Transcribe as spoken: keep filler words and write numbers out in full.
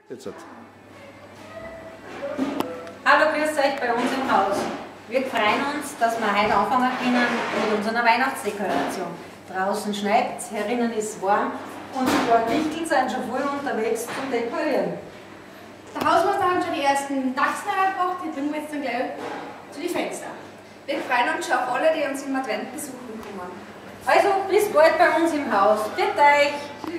Jetzt hat. Hallo, grüß euch bei uns im Haus. Wir freuen uns, dass wir heute anfangen können mit unserer Weihnachtsdekoration. Draußen schneit es, herinnen ist warm und sogar Wichtel sind schon voll unterwegs zum Dekorieren. Der Hausmeister hat schon die ersten Dachsen hergebracht, die bringen wir jetzt dann gleich zu den Fenstern. Wir freuen uns schon auf alle, die uns im Advent besuchen kommen. Also, bis bald bei uns im Haus. Bitte euch!